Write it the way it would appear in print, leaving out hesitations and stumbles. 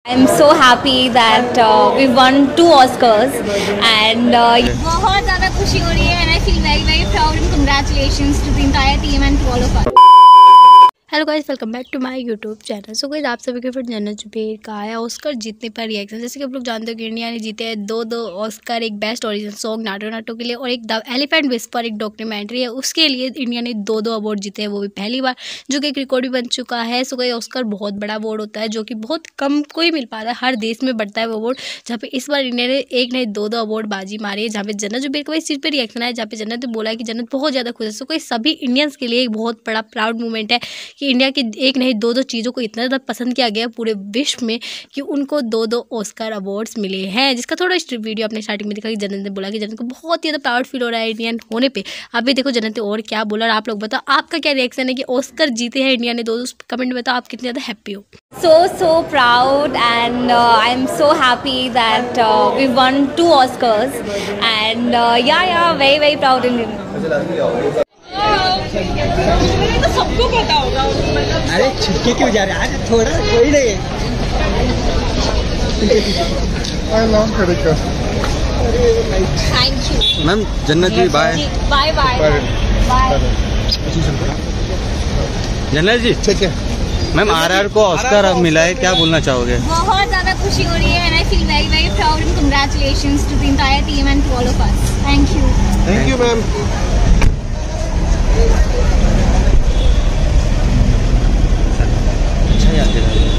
I'm so happy that we won 2 Oscars and बहुत ज़्यादा खुशी हो रही है and I feel very very proud and congratulations to the entire team and to all of us. Hello guys, welcome back to my YouTube channel. So guys, आप सभी के फिर जन्नत जुबैर का आया ऑस्कर जीतने पर रिएक्शन। जैसे कि आप लोग जानते हो कि इंडिया ने जीते हैं दो ऑस्कर, एक best original song Naatu Naatu के लिए और एक द एलिफेंट विस्पर एक डॉक्यूमेंट्री है, उसके लिए इंडिया ने दो अवार्ड जीते हैं, वो भी पहली बार, जो कि एक रिकॉर्ड भी बन चुका है। सो गाइस, ऑस्कर बहुत बड़ा अवार्ड होता है जो कि बहुत कम कोई मिल पाता है, हर देश में बढ़ता है वो अवार्ड, जहाँ पे इस बार इंडिया ने एक नहीं दो अवार्ड बाजी मारी है, जहाँ पे जन्नत जुबैर का इस चीज़ पर रिएक्शन है, जहाँ पे जन्नत ने बोला है कि जन्नत बहुत ज़्यादा खुश है। सो कोई सभी इंडियंस के लिए एक बहुत बड़ा प्राउड मोमेंट है कि इंडिया की एक नहीं दो चीज़ों को इतना ज़्यादा पसंद किया गया पूरे विश्व में कि उनको दो ऑस्कर अवार्ड्स मिले हैं, जिसका थोड़ा वीडियो अपने स्टार्टिंग में दिखा कि जन्नत ने बोला कि जन्नत को बहुत ही ज़्यादा प्राउड फील हो रहा है इंडियन होने पे। आप भी देखो जन्नत ने और क्या बोला और आप लोग बताओ आपका क्या रिएक्शन है कि ऑस्कर जीते हैं इंडिया ने दो कमेंट में बताओ आप कितने ज़्यादा हैप्पी हो। So proud and I'm so happy that we won 2 Oscars and very very proud in तो सबको पता होगा। अरे छिटके क्यों जा रहे हैं? आज थोड़ा कोई नहीं thank you ma'am. Jannat ji bye bye bye bye. Jannat ji ma'am, RR को ऑस्कर मिला है, क्या बोलना चाहोगे? बहुत ज़्यादा खुशी हो रही है and I feel very very proud and congratulations to the entire team and to all of us. Thank you. Thank you ma'am. अच्छा याद दिलाया।